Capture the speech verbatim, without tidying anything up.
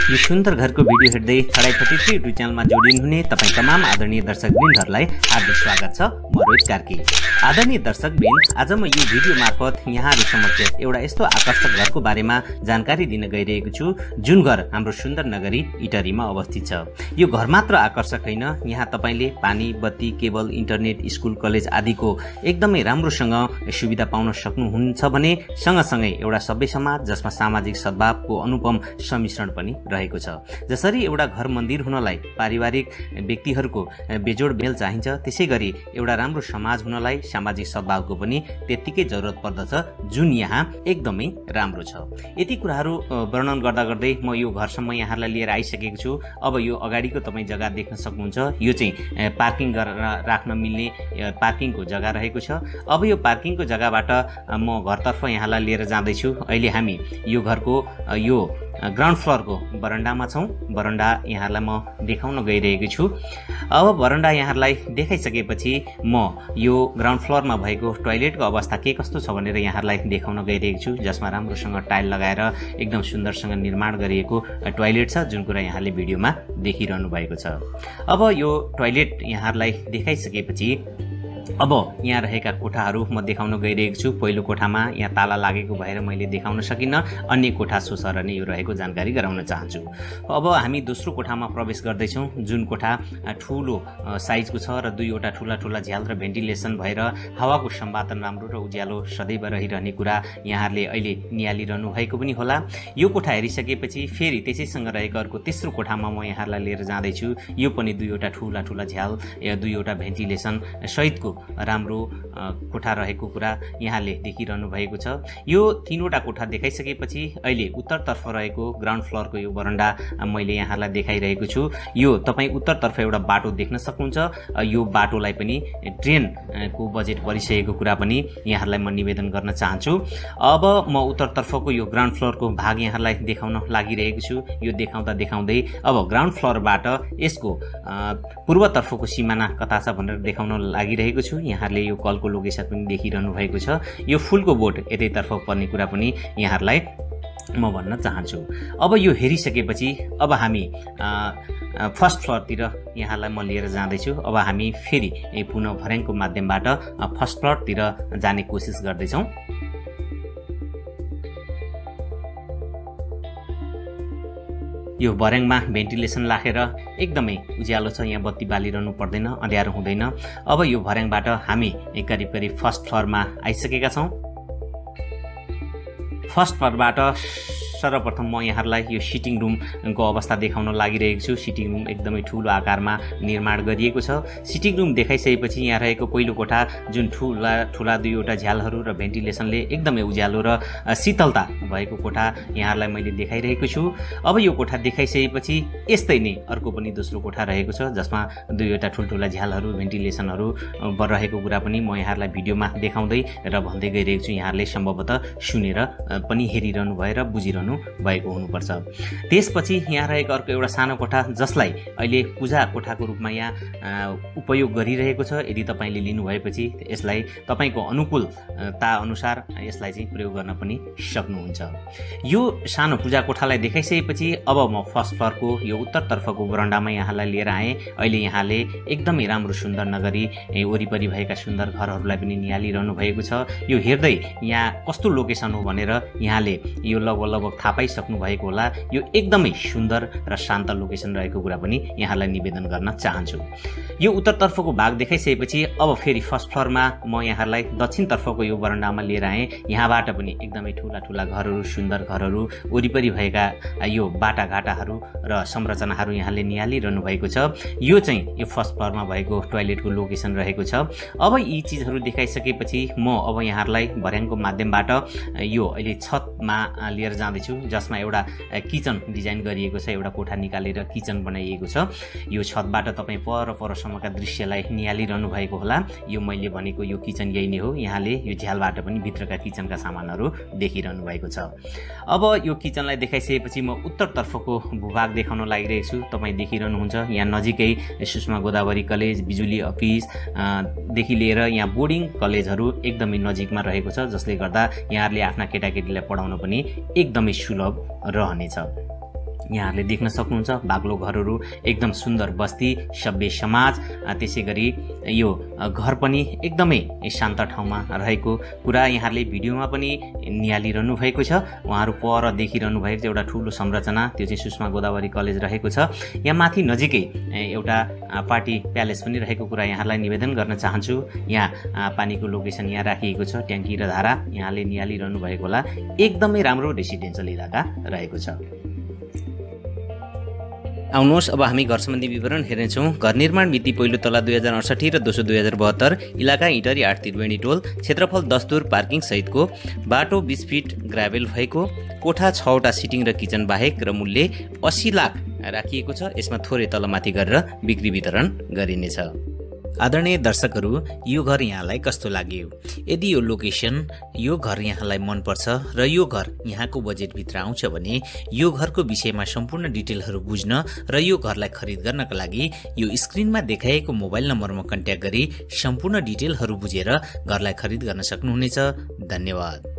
यो सुन्दर घरको भिडियो हेर्दै खडाई थर्टी थ्री युट्युब च्यानलमा जोडिनुहुने तपाईँ तमाम आदरणीय दर्शकवृन्दहरूलाई हार्दिक स्वागत छ। म रोहित कार्की। आदरणीय दर्शकवृन्द, आज म यो भिडियो मार्फत यहाँहरू समक्ष एउटा यस्तो आकर्षक घरको बारेमा जानकारी दिन गइरहेको छु जुन घर हाम्रो सुन्दर नगरी इटरीमा अवस्थित छ। यो घर मात्र आकर्षक होइन, यहाँ तपाईले पानी, बत्ती, केबल, इन्टरनेट, स्कुल, कलेज आदिको एकदमै राम्रोसँग सुविधा पाउन सक्नुहुन्छ भने सँगसँगै एउटा सभ्य समाज जसमा सामाजिक सद्भावको अनुपम सम्मिश्रण पनि रहेको छ। जसरी एउटा घर मन्दिर हुनलाई पारिवारिक व्यक्तिहरूको बेजोड मेल चाहिन्छ, त्यसै गरी एउटा राम्रो समाज हुनलाई सामाजिक सद्भावको पनि त्यत्तिकै जरुरत पर्दछ जुन यहाँ एकदमै राम्रो छ। यति कुराहरू वर्णन गर्दा गर्दै म यो घरसम्म यहाँलाई लिएर आइसकेको छु। अब यो अगाडिको तपाईँ जग्गा देख्न सक्नुहुन्छ, यो चाहिँ पार्किङ गरेर राख्न मिल्ने पार्किङको जग्गा रहेको छ। अब यो पार्किङको जग्गाबाट म घरतर्फ यहाँलाई लिएर जाँदैछु। अहिले हामी यो घरको यो ग्राउन्ड फ्लोरको बरन्डामा छौँ। बरन्डा यहाँहरूलाई म देखाउन गइरहेको छु। अब बरन्डा यहाँहरूलाई देखाइसकेपछि म यो ग्राउन्ड फ्लोरमा भएको टोयलेटको अवस्था के कस्तो छ भनेर यहाँहरूलाई देखाउन गइरहेको छु, जसमा राम्रोसँग टाइल लगाएर एकदम सुन्दरसँग निर्माण गरिएको टोयलेट छ, जुन कुरा यहाँले भिडियोमा देखिरहनु भएको छ। अब यो टोयलेट यहाँहरूलाई देखाइसकेपछि अब यहाँ रहेका कोठाहरू म देखाउन गइरहेको छु। पहिलो कोठामा यहाँ ताला लागेको भएर मैले देखाउन सकिनँ, अन्य कोठा सोसर नै यो रहेको जानकारी गराउन चाहन्छु। अब हामी दोस्रो कोठामा प्रवेश गर्दैछौँ, जुन कोठा ठुलो साइजको छ र दुईवटा ठुला ठुला झ्याल र भेन्टिलेसन भएर हावाको सम्वादन राम्रो र उज्यालो सदैव रहिरहने कुरा यहाँहरूले अहिले निहालिरहनु भएको पनि होला। यो कोठा हेरिसकेपछि फेरि त्यसैसँग रहेको अर्को तेस्रो कोठामा म यहाँहरूलाई लिएर जाँदैछु। यो पनि दुईवटा ठुला ठुला झ्याल या दुईवटा भेन्टिलेसन सहितको राम्रो कोठा रहेको कुरा यहाँले देखिरहनु भएको छ। यो तीनवटा कोठा देखाइसकेपछि अहिले उत्तरतर्फ रहेको ग्राउन्ड फ्लोरको यो बरन्डा मैले यहाँलाई देखाइरहेको छु। यो तपाईँ उत्तरतर्फ एउटा बाटो देख्न सक्नुहुन्छ। यो बाटोलाई पनि ट्रेनको बजेट परिसकेको कुरा पनि यहाँहरूलाई म निवेदन गर्न चाहन्छु। अब म उत्तरतर्फको यो ग्राउन्ड फ्लोरको भाग यहाँलाई देखाउन लागिरहेको छु। यो देखाउँदा देखाउँदै अब ग्राउन्ड फ्लोरबाट यसको पूर्वतर्फको सिमाना कता छ भनेर देखाउन लागिरहेको छु। यहाँहरूले यो कलको लोकेसन पनि देखिरहनु भएको छ। यो फुलको बोट यतैतर्फ पर्ने कुरा पनि यहाँहरूलाई म भन्न चाहन्छु। अब यो हेरिसकेपछि अब हामी फर्स्ट फ्लोरतिर यहाँलाई म लिएर जाँदैछु। अब हामी फेरि पुनः भर्याङको माध्यमबाट फर्स्ट फ्लोरतिर जाने कोसिस गर्दैछौँ। यो भर्याङमा भेन्टिलेसन राखेर एकदमै उज्यालो छ, यहाँ बत्ती बालिरहनु पर्दैन, अँध्यारो हुँदैन। अब यो भर्याङबाट हामी करिब करिब फर्स्ट फ्लोरमा आइसकेका छौँ। फर्स्ट फ्लोरबाट सर्वप्रथम म यहाँहरूलाई यो सिटिङ रुमको अवस्था देखाउन लागिरहेको छु। सिटिङ रुम एकदमै ठुलो आकारमा निर्माण गरिएको छ। सिटिङ रुम देखाइसकेपछि यहाँ रहेको पहिलो कोठा जुन ठुला ठुला दुईवटा झ्यालहरू र भेन्टिलेसनले एकदमै उज्यालो र शीतलता भएको कोठा यहाँहरूलाई मैले देखाइरहेको छु। अब यो कोठा देखाइसकेपछि यस्तै नै अर्को पनि दोस्रो कोठा रहेको छ, जसमा दुईवटा ठुल्ठुला झ्यालहरू भेन्टिलेसनहरू रहेको कुरा पनि म यहाँहरूलाई भिडियोमा देखाउँदै र भन्दै गइरहेको छु। यहाँहरूले सम्भवतः सुनेर पनि हेरिरहनु भएर बुझिरहनु भएको हुनुपर्छ। त्यसपछि यहाँ रहेको अर्को एउटा सानो कोठा जसलाई अहिले पूजा कोठाको रूपमा यहाँ उपयोग गरिरहेको छ। यदि तपाईँले लिनुभएपछि यसलाई तपाईँको अनुकूलता अनुसार यसलाई चाहिँ प्रयोग गर्न पनि सक्नुहुन्छ। यो सानो पूजा कोठालाई देखाइसकेपछि अब म फर्स्ट फ्लोरको यो उत्तरतर्फको बरन्डामा यहाँलाई लिएर आएँ। अहिले यहाँले एकदमै राम्रो सुन्दर नगरी वरिपरि भएका सुन्दर घरहरूलाई पनि निहालिरहनु भएको छ। यो हेर्दै यहाँ कस्तो लोकेसन हो भनेर यहाँले यो लगभग लगभग थाहा पाइसक्नु भएको होला। यो एकदमै सुन्दर र शान्त लोकेसन रहेको कुरा पनि यहाँलाई निवेदन गर्न चाहन्छु। यो उत्तरतर्फको भाग देखाइसकेपछि अब फेरि फर्स्ट फ्लोरमा म यहाँलाई दक्षिणतर्फको यो बरन्डामा लिएर आएँ। यहाँबाट पनि एकदमै ठुला ठुला घरहरू, सुन्दर घरहरू, वरिपरि भएका यो बाटाघाटाहरू र संरचनाहरू यहाँले निहालिरहनु भएको छ। यो चाहिँ यो फर्स्ट फ्लोरमा भएको टोयलेटको लोकेसन रहेको छ। अब यी चिजहरू देखाइसकेपछि म अब यहाँहरूलाई भर्याङको माध्यमबाट यो अहिले छतमा लिएर जाँदैछु, जसमा एउटा किचन डिजाइन गरिएको छ। एउटा कोठा निकालेर किचन बनाइएको छ। यो छतबाट तपाईँ पर परसम्मका दृश्यलाई निहालिरहनु भएको होला। यो मैले भनेको यो किचन यही नै हो। यहाँले यो झ्यालबाट पनि भित्रका किचनका सामानहरू देखिरहनु भएको छ। अब यो किचनलाई देखाइसकेपछि म उत्तरतर्फको भूभाग देखाउन लागिरहेको छु। तपाईँ देखिरहनुहुन्छ यहाँ नजिकै सुषमा गोदावरी कलेज, बिजुली अफिस देखि लिएर यहाँ बोर्डिङ कलेजहरू एकदमै नजिकमा रहेको छ, जसले गर्दा यहाँहरूले आफ्ना केटाकेटीलाई पढाउन पनि एकदमै सुलभ रहनेछ। यहाँहरूले देख्न सक्नुहुन्छ बाग्लो घरहरू, एकदम सुन्दर बस्ती, सभ्य समाज। त्यसै गरी यो घर पनि एकदमै शान्त ठाउँमा रहेको कुरा यहाँहरूले भिडियोमा पनि निहालिरहनु भएको छ। उहाँहरू पर देखिरहनु भएको छ एउटा ठुलो संरचना, त्यो चाहिँ सुषमा गोदावरी कलेज रहेको छ। यहाँ माथि नजिकै एउटा पार्टी प्यालेस पनि रहेको कुरा यहाँलाई निवेदन गर्न चाहन्छु। यहाँ पानीको लोकेसन यहाँ राखिएको छ, ट्याङ्की र धारा यहाँले निहालिरहनु भएको होला। एकदमै राम्रो रेसिडेन्सियल इलाका रहेको छ। आउनुहोस् अब हामी घर सम्बन्धी विवरण हेर्नेछौँ। घर निर्माण मिति पहिलो तला दुई हजार अडसठी र दोस्रो दुई हजार बहत्तर, इलाका इटरी आठ त्रिवेणी टोल, क्षेत्रफल दस तुर, पार्किङ सहितको, बाटो बिस फिट ग्राभेल भएको, कोठा छवटा सिटिङ र किचन बाहेक र मूल्य अस्सी लाख राखिएको छ। यसमा थोरै तलमाथि गरेर बिक्री वितरण गरिनेछ। आदरणीय दर्शकहरू, यो घर यहाँलाई कस्तो लाग्यो? यदि यो लोकेसन, यो घर यहाँलाई मनपर्छ र यो घर यहाँको बजेटभित्र आउँछ भने यो घरको विषयमा सम्पूर्ण डिटेलहरू बुझ्न र यो घरलाई खरिद गर्नका लागि यो स्क्रिनमा देखाइएको मोबाइल नम्बरमा कन्ट्याक्ट गरी सम्पूर्ण डिटेलहरू बुझेर घरलाई खरिद गर्न सक्नुहुनेछ। धन्यवाद।